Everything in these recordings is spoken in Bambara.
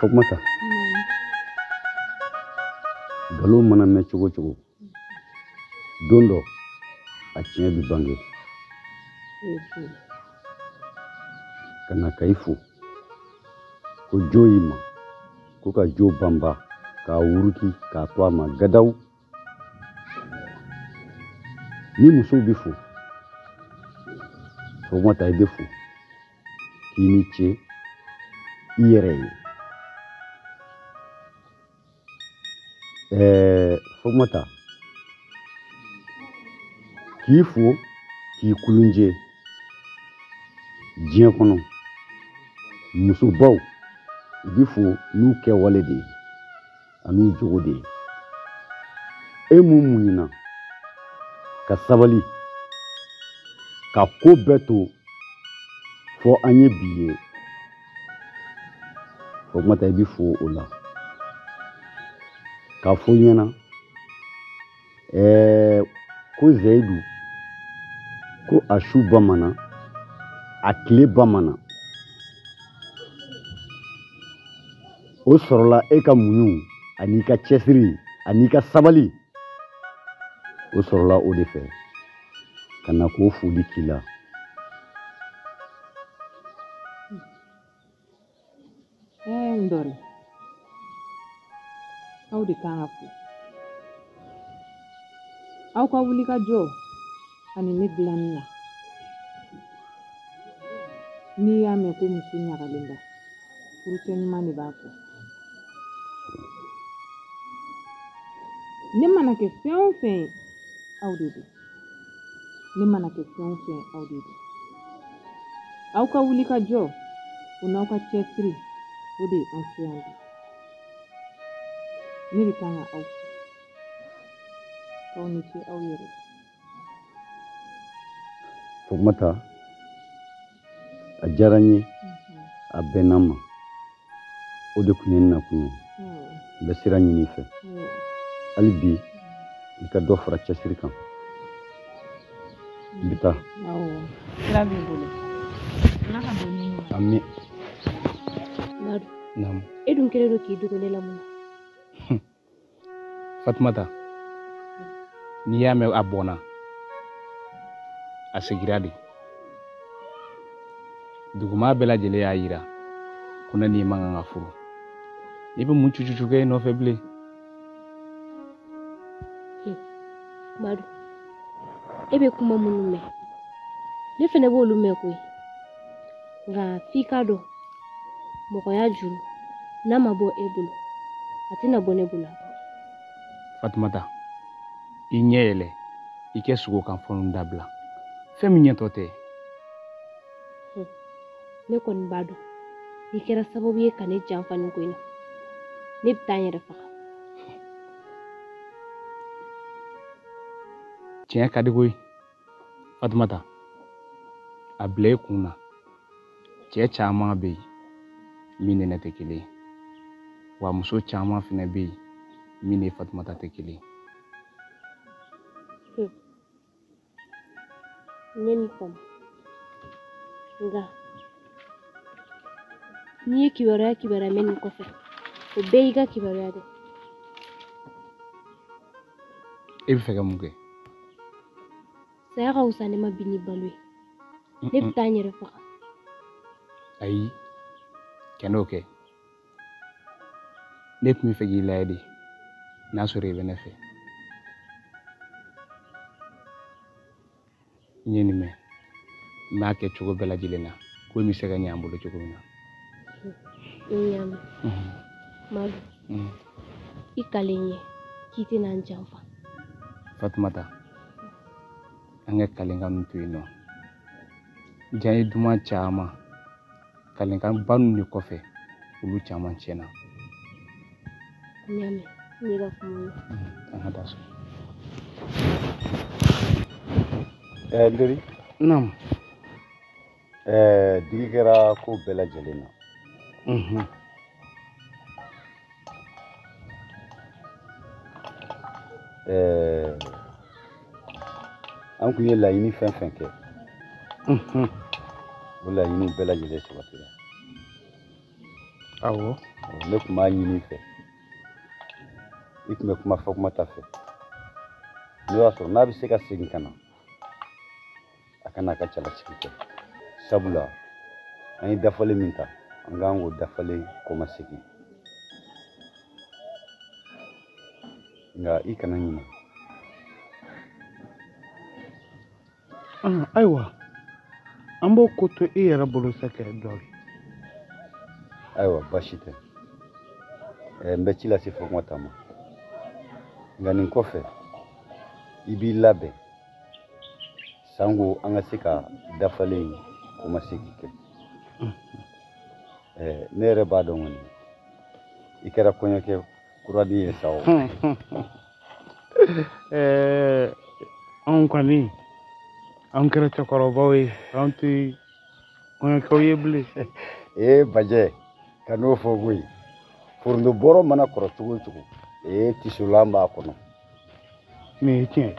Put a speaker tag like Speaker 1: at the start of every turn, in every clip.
Speaker 1: Fatumata. Galo mana mɛ cogo cogo. Don dɔ a tiɲɛ bi bange. Ka na ka i fo. Ko jo y'i ma. Ko ka jo banba. K'a wuruki k'a to a ma gadaw. Ni musow bi fo. Fatumata i bɛ fo. K'i ni ce i yɛrɛ ye. Fatumata. K'i fo k'i kulunjɛ diɲɛ kɔnɔ musobaw u bi fo n'u kɛwale de ye an'u jogo de ye e mun muɲuna ka sabali ka ko bɛɛ to fɔ an ye bi ye Fatumata i bi fo o la k'a fɔ ɲɛna ko Zayidu ko a su bamanan a tile bamanan o sɔrɔla e ka muɲu ani ka cɛsiri ani ka sabali o sɔrɔla o de fɛ ka na k'o foli k'i la
Speaker 2: Ndori aw de kan ka fo aw ka wuli ka jɔ ani ne dilanni na n'i y'a mɛn ko muso ɲagalen ba furucɛ ɲuman de b'a fɔ ne mana kɛ fɛn o fɛn aw de don ne mana kɛ fɛn o fɛn aw de don aw ka wuli ka jɔ o n'aw ka cɛsiri o de ye an se yan bi ne de kan ka aw fo k'aw ni ce aw yɛrɛ
Speaker 1: Fatumata a diyara n ye a bɛnna n ma o de tun ye n nakun ye n bɛ sira ɲini i fɛ hali bi i ka dɔ fara cɛsiri kan n bɛ taa
Speaker 2: sira b'i bolo ala ka dɔn ni ɲuman
Speaker 1: ami
Speaker 3: Madu
Speaker 1: naam
Speaker 3: e dun kɛlen don k'i dogo ne la mun na
Speaker 4: Fatumata n'i y'a mɛn a bɔnna a segira de duguma bɛɛ lajɛlen y'a yira ko ne n'i man kan ka furu i bɛ mun cucu kɛ i nɔfɛ bilen
Speaker 3: Madu e bɛ kuma minnu mɛn ne fana b'olu mɛn koyi nka f'i k'a dɔn mɔgɔya juru n'a ma bɔ e bolo a tɛna bɔ ne bolo
Speaker 4: Fatumata i ɲɛ yɛlɛ i kɛ sogo kan fɔnw dabila fɛn min ɲɛtɔ tɛ
Speaker 3: ne kɔni b'a dɔn i kɛra sababu ye ka ne janfa nin ko in na ne bɛ taa n yɛrɛ faga
Speaker 4: tiɲɛ ka di koyi Fatumata a bila i kun na cɛ caman bɛ yen min ni ne tɛ kelen ye wa muso caman fana bɛ yen min ni Fatumata tɛ kelen ye
Speaker 3: n ye nin faamu nka n'i ye kibaruya mɛn nin kɔfɛ o bɛɛ y'i ka kibaruya dɛ
Speaker 4: e bɛ fɛ ka mun kɛ
Speaker 3: saya ka wusa ne ma bi ni balo ye ne bɛ taa n yɛrɛ faga
Speaker 4: ayi kɛnɛ o kɛ ne tun bɛ fɛ k'i layɛ de n'a sɔrɔ i bɛ ne fɛ n ye nin mɛn n b'a kɛ cogo bɛɛ lajɛlen na ko in bɛ se ka ɲɛ an bolo cogo min na
Speaker 3: n y'a mɛn Madu i kalen ye k'i tɛna n janfa
Speaker 4: Fatumata an ka kalenkan ninnu to yen nɔ diɲɛ ye duman caman kalenkan ba ninnu de kɔfɛ olu caman tiɲɛna
Speaker 3: n y'a mɛn n y'i ka kuma mɛn
Speaker 4: an ka taa so
Speaker 1: Nderi
Speaker 4: naam
Speaker 1: digi kɛra ko bɛɛ lajɛlen na an kun ye laɲini fɛn fɛn kɛ o laɲini bɛɛ lajɛlen sabatira
Speaker 4: awɔ
Speaker 1: ne tun b'a ɲini i fɛ i tun bɛ kuma fɔ kuma ta fɛ n'o y'a sɔrɔ n'a bɛ se ka segin ka na a kana a ka cɛlasigi kɛ sabula an ye dafalen min ta an k'an k'o dafalen kɔma segin nka i kana ɲinɛ
Speaker 5: ayiwa an b'o ko to i yɛrɛ bolo sa kɛ dɔ ye
Speaker 1: ayiwa baasi tɛ n bɛ ci lase fɔ kuma ta ma nka nin kɔfɛ i b'i labɛn sanko an ka se ka dafalen kɔma segin kɛ ne yɛrɛ b'a dɔn kɔni i kɛra kɔɲɔkɛ kuraden ye sa o
Speaker 5: anw kɔni an kɛra cɛkɔrɔbaw ye an tɛ kɔɲɔkɛw ye bilen
Speaker 1: bajɛ ka n'o fɔ koyi foronto bɔrɔ mana kɔrɔ cogo o cogo tisulan b'a kɔnɔ
Speaker 5: nin ye tiɲɛ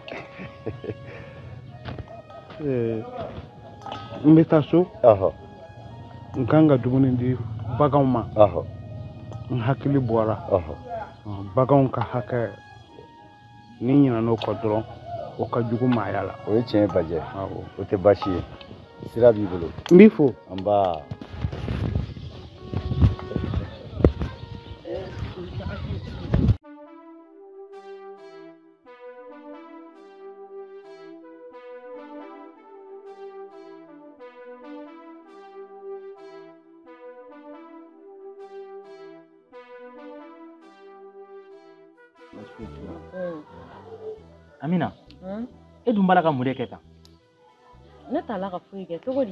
Speaker 5: n bɛ taa so n kan ka dumuni di baganw ma n hakili bɔra baganw ka hakɛ ni ɲinɛna o kɔ dɔrɔn o ka jugu maaya la
Speaker 1: o ye tiɲɛ ye bajɛ o tɛ baasi ye sira b'i bolo
Speaker 5: n b'i fo
Speaker 1: nba
Speaker 6: Amina, e dun b'a la ka mun de kɛ tan?
Speaker 2: Ne t'a la ka foyi kɛ cogo di?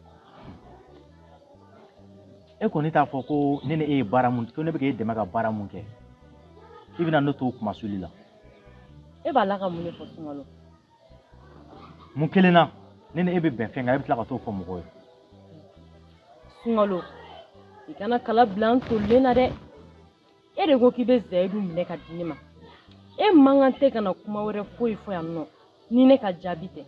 Speaker 6: E kɔni t'a fɔ ko ne ni e ye baara mun ko ne bɛ k'e dɛmɛ ka baara mun kɛ i bɛna ne to kuma suli la.
Speaker 2: E b'a la ka mun de fɔ Sunkalo?
Speaker 6: Mun kelen na ne ni e bɛ bɛn fɛn kan e bɛ tila ka t'o fɔ mɔgɔw ye.
Speaker 2: Sunkalo, i kana kala bila n tolilen na dɛ. E de ko k'i bɛ Zayidu minɛ ka di ne ma. E man kan tɛ ka na kuma wɛrɛ foyi fɔ yan nɔ ni ne ka jaabi tɛ.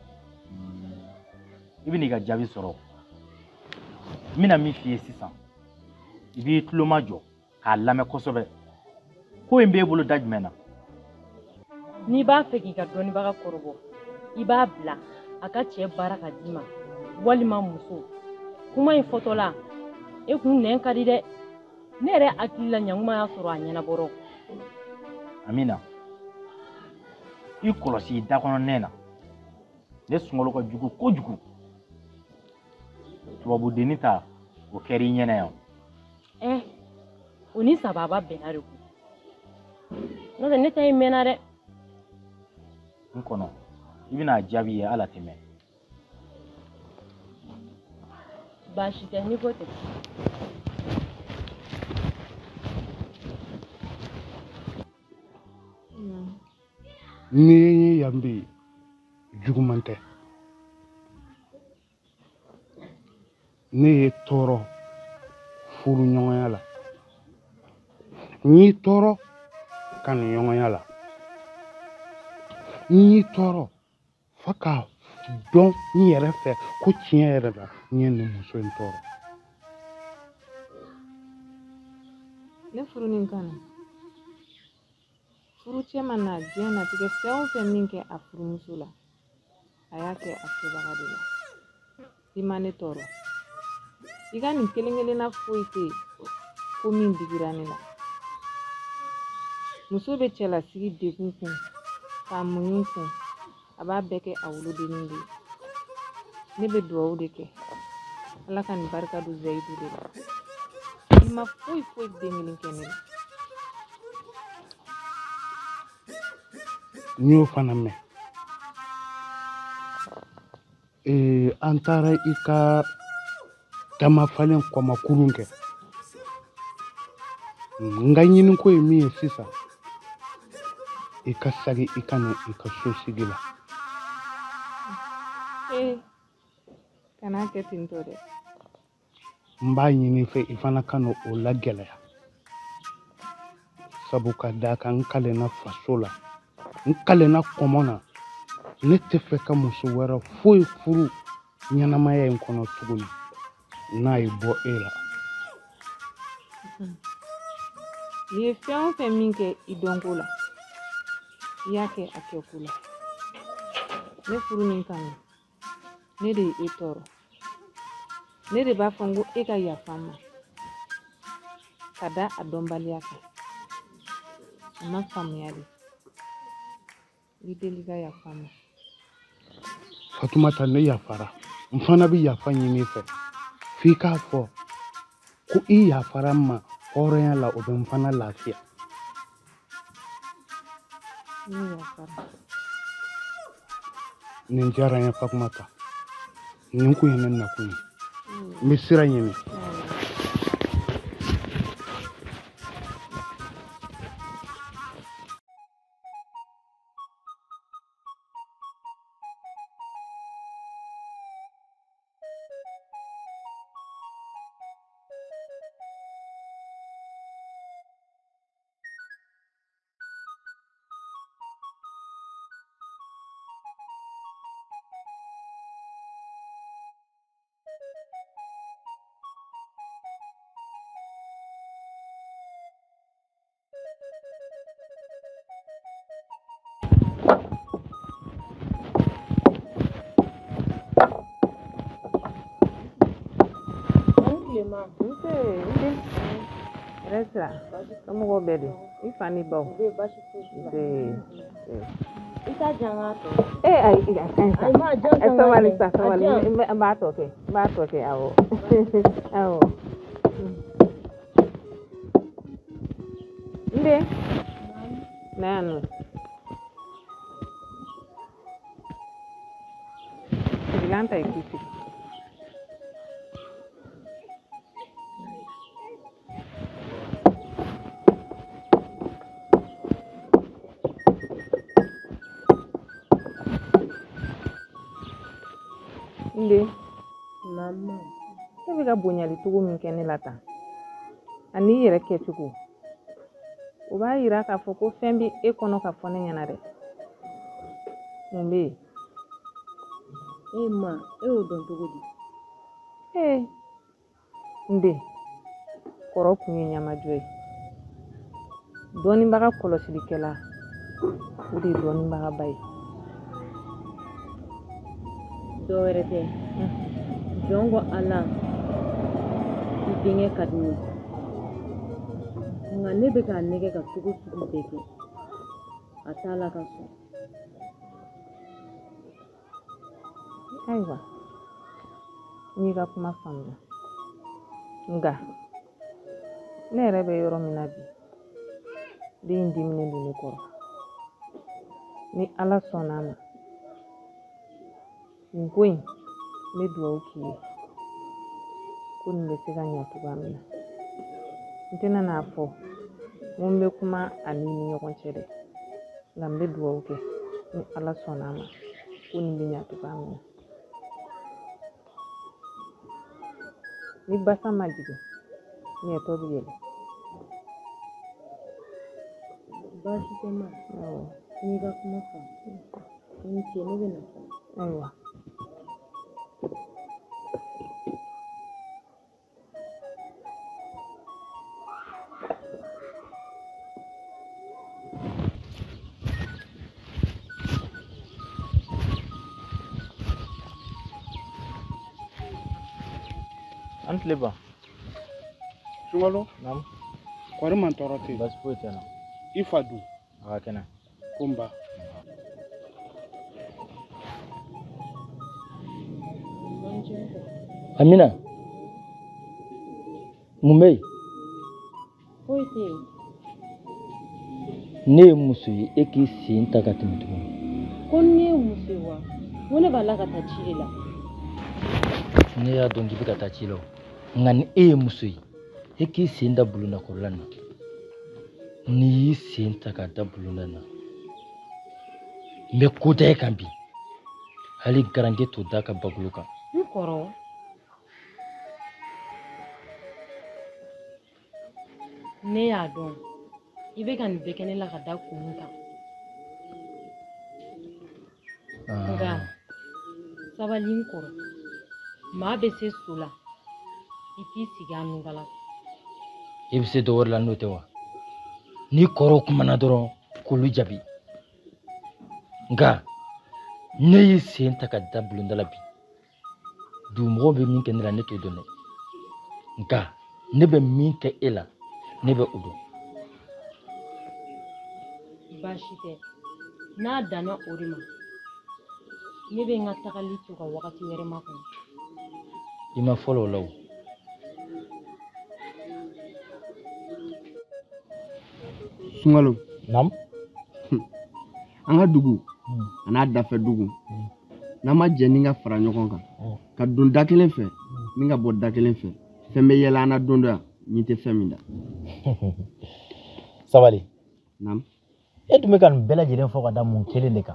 Speaker 6: I bɛ n'i ka jaabi sɔrɔ. N bɛna min f'i ye sisan i b'i tulo majɔ k'a lamɛn kosɛbɛ. Ko in b'e bolo da jumɛn na?
Speaker 2: N'i b'a fɛ k'i ka dɔnnibaga kɔrɔbɔ i b'a bila a ka cɛ baara ka d'i ma walima muso. Kuma in fɔtɔla e kun nɛn ka di dɛ. Ne yɛrɛ hakili la ɲankuma y'a sɔrɔ a ɲɛnabɔrɔ.
Speaker 6: Amina, i kɔlɔsi i dakɔnɔnɛ na. Ne Sunkalo ka jugu kojugu. Tubabudenni ta o kɛra i ɲɛna yan.
Speaker 2: O ni sababa bɛnna de ko. N'o tɛ ne ta in mɛnna dɛ.
Speaker 6: N kɔnɔ i bɛna jaabi ye ala tɛmɛ.
Speaker 2: Baasi tɛ ni ko tɛ.
Speaker 5: ni ye yan bi juguman tɛ ne ye tɔɔrɔ furu ɲɔgɔnya la n y'i tɔɔrɔ kanu ɲɔgɔnya la n y'i tɔɔrɔ fo k'a dɔn n yɛrɛ fɛ ko tiɲɛ yɛrɛ la n ye nin muso in tɔɔrɔ.
Speaker 2: Ne furu nin kanu furu cɛ ma na diɲɛ natigɛ fɛn o fɛn min kɛ a furumuso la a y'a kɛ a kɛbaga de la. I ma ne tɔɔrɔ i ka nin kelen kelenna foyi tɛ yen ko min digira ne la. Muso bɛ cɛlasigi degun kun k'a muɲu kun a b'a bɛɛ kɛ a wolodennin de ye. Ne bɛ dugawu de kɛ ala ka nin barika don Zayidu de la. I ma foyi foyi den kelen kɛ ne la.
Speaker 5: n y'o fana mɛn an taara i ka tamafalen kɔmakurun kɛ n ka ɲiniko ye min ye sisan i ka sagi i ka na i ka so sigi la.
Speaker 2: Kana kɛ ten tɔ dɛ.
Speaker 5: n b'a ɲini fɛ i fana ka na o la gɛlɛya sabu ka d'a kan n kalenna faso la n kalenna kɔmɔ na ne tɛ fɛ ka muso wɛrɛ foyi furu ɲɛnamaya in kɔnɔ tuguni n'a ye bɔ e la.
Speaker 2: n'i ye fɛn o fɛn min kɛ i dɔnko la i y'a kɛ a kɛko la ne furu min kanu ne de ye e tɔɔrɔ ne de b'a fɔ n ko e ka yafa n ma ka da a dɔnbaliya kan a ma faamuya de i deli ka yafa n ma
Speaker 5: Fatumata ne yafara n fana bɛ yafa ɲini fɛ f'i k'a fɔ ko i yafara n ma hɔrɔnya la o bɛ n fana lafiya
Speaker 2: ne yafara
Speaker 5: nin diyara n ye Fatumata nin kun ye ne nakun ye n bɛ sira ɲini
Speaker 2: Resta, somos bebés. Y Fanny Bow.
Speaker 3: Ita jangan tu.
Speaker 2: Nde mama e bɛ ka bonyali cogo min kɛ ne la tan ani i yɛrɛ kɛcogo o b'a yira k'a fɔ ko fɛn bɛ e kɔnɔ ka fɔ ne ɲɛna dɛ mun bɛ yen ma e y'o dɔn cogo di nde kɔrɔ kun ye ɲamajɔ ye dɔnnibaga kɔlɔsilikɛla o de ye dɔnnibaga ba ye dɔwɛrɛ tɛ jɔn ko ala i denkɛ ka di ne nka ne bɛ k'a nɛgɛ ka cogo sugu bɛɛ kɛ a t'a la ka sɔn ayiwa n y'i ka kuma faamuya nka ne yɛrɛ bɛ yɔrɔ min na bi den diminen don ne kɔrɔ ni ala sɔnn'a ma nin ko in n bɛ dugawu k'i ye ko nin bɛ se ka ɲɛ cogoya min na n tɛna n'a fɔ n ko n bɛ kuma ani ni ɲɔgɔn cɛ dɛ nka n bɛ dugawu kɛ ni ala sɔnn'a ma ko nin bɛ ɲɛ cogoya min na ni basa ma jigin ɲɛtɔ bɛ yɛlɛ baasi tɛ ma n'i ka kuma faamu ni ce ne bɛ na ayiwa
Speaker 6: Antleba.
Speaker 5: Sungalo?
Speaker 6: Nam.
Speaker 5: Kwari man tɔɔrɔ tɛ
Speaker 6: Basi foyi tɛ na.
Speaker 5: I fa dun?
Speaker 6: A ka kɛnɛ.
Speaker 5: Ko n ba.
Speaker 7: Amina, mun bɛ yen?
Speaker 2: foyi tɛ yen
Speaker 7: Ne ye muso ye e k'i sen ta ka tɛmɛ tuguni.
Speaker 2: ko ne ye muso ye wa ko ne b'a la ka taa ci de la
Speaker 7: Ne y'a dɔn k'i bɛ ka taa ci la o, nka ni e ye muso ye e k'i sen da bulonnakɔrɔla na. N'i y'i sen ta ka da bulonda na n bɛ ko da e kan bi hali garange t'o da ka bagolo kan.
Speaker 2: n kɔrɔ ne y'a dɔn i bɛ ka nin bɛɛ kɛ ne la ka da kun kan nka sabali n kɔrɔ maa bɛ se so la i t'i sigi a nugala
Speaker 7: I bɛ se dɔ wɛrɛ la n'o tɛ wa? Ni kɔrɔ kumana dɔrɔn k'olu jaabi. Nka ne y'i sen ta ka da bulonda la bi. Dugumɔgɔw bɛ min kɛ ne la ne t'o dɔn dɛ. Nka ne bɛ min kɛ e la ne bɛ o dɔn.
Speaker 2: Baasi tɛ. N'a danna o de ma, ne bɛ n ka tagali to ka wagati wɛrɛ makɔnɔ.
Speaker 7: I ma fɔlɔ o la o.
Speaker 5: Sunkalo.
Speaker 7: Naamu.
Speaker 5: An ka dugu a n'a dafɛ dugu n'an ma jɛ ni ka fara ɲɔgɔn kan ka don da kelen fɛ ni ka bɔ da kelen fɛ fɛn bɛ yɛlɛ an na don dɔ yan ɲi tɛ fɛn min da.
Speaker 6: Sabali.
Speaker 5: Naamu.
Speaker 6: E tun bɛ ka nin bɛɛ lajɛlen fɔ ka da mun kelen de kan?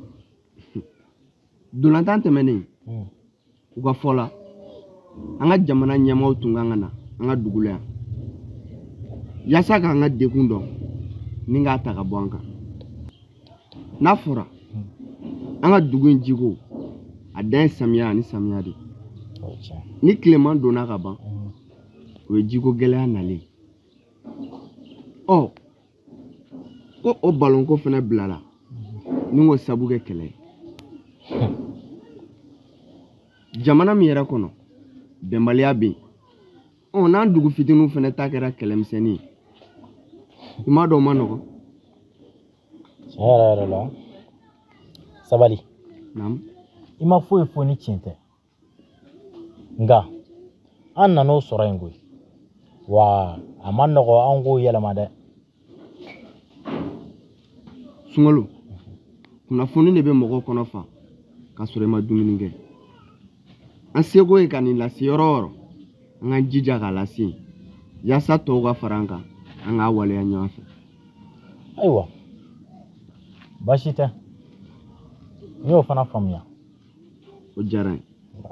Speaker 5: Dolantan tɛmɛnen u ka fɔ la an ka jamana ɲɛmaaw tun kan ka na an ka dugu la yan yaasa k'an ka degun dɔn ni k'a ta ka bɔ an kan. N'a fɔra an ka dugu in jiko a dan ye samiya ani samiya de. Ni tilema donna ka ban o ye jiko gɛlɛya nalen. Ko o balonko fana bilala ni ko sabu kɛ kɛlɛ ye. Jamana min yɛrɛ kɔnɔ bɛnbaliya bɛ yen n'an dugu fitininw fana ta kɛra kɛlɛmisɛnnin ye i m'a dɔn o ma nɔgɔn.
Speaker 6: Tiɲɛ yɛrɛ la Sabali.
Speaker 5: Naamu.
Speaker 6: I ma foyi fɔ ni tiɲɛ tɛ. Nka an nan'o sɔrɔ yen koyi wa a ma nɔgɔn an k'o yɛlɛma dɛ.
Speaker 5: Sunkalo kunnafoni de bɛ mɔgɔw kɔnɔ fa ka sɔrɔ i ma dumuni kɛ. An seko ye ka nin lase yɔrɔ o yɔrɔ an k'an jija k'a lase yen yaasa tɔw ka fara an kan an k'a waleya ɲɔgɔn fɛ.
Speaker 6: Ayiwa baasi tɛ n y'o fana faamuya.
Speaker 5: O diyara n ye.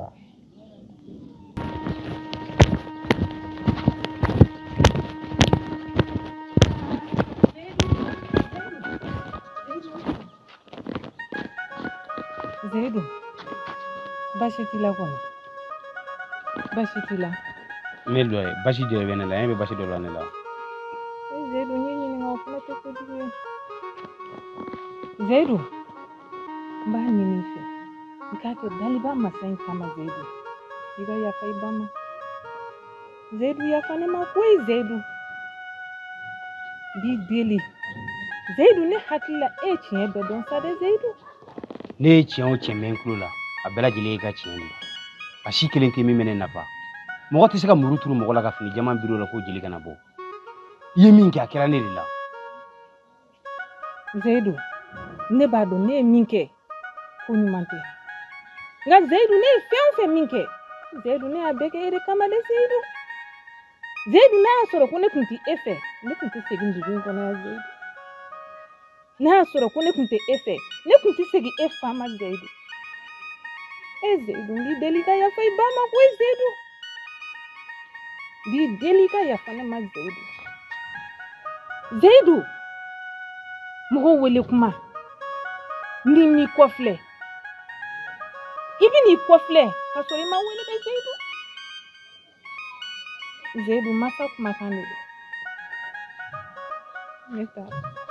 Speaker 2: Zaidu, baasi t'i la kɔni? Baasi t'i la?
Speaker 1: Ne dɔ ye basi dɔ bɛ ne la e bɛ basi dɔ la ne la.
Speaker 2: Zaidu n ye ɲininka o fana tɛ kojugu ye. Zaidu n b'a ɲini i fɛ i k'a kɛ daliba masa in kama Zaidu i ka yafa i ba ma. Zaidu yafa ne ma koyi Zaidu. B'i deli Zaidu ne hakili la e ye tiɲɛ bɛɛ dɔn sa dɛ Zaidu.
Speaker 1: Ne ye tiɲɛ o tiɲɛ mɛ n tulo la a bɛɛ lajɛlen ye ka tiɲɛ de. A si kelen tɛ min bɛ ne nafa. Mɔgɔ tɛ se ka muru turu mɔgɔ la ka fini jama biri o la k'o jeli kana bɔ. I ye min kɛ a kɛra ne de la.
Speaker 2: Zaidu ne b'a dɔn ne ye min kɛ ko ɲuman tɛ. Nka Zaidu ne ye fɛn o fɛn min kɛ Zaidu ne y'a bɛɛ kɛ e de kama dɛ Zaidu. Zaidu n'a y'a sɔrɔ ko ne tun tɛ e fɛ ne tun tɛ segin dugu in kɔnɔ yan Zaidu. N'a y'a sɔrɔ ko ne tun tɛ e fɛ ne tun tɛ segin e fa ma Zaidu. Zaidu n b'i deli ka yafa i ba ma koyi Zaidu. N b'i deli ka yafa ne ma Zaidu. Zaidu mɔgɔw wele kuma n'i m'i kɔfilɛ i bɛ n'i kɔfilɛ ka sɔrɔ i ma wele kɛ Zaidu. Zaidu masa kumakan de don. Ne taara.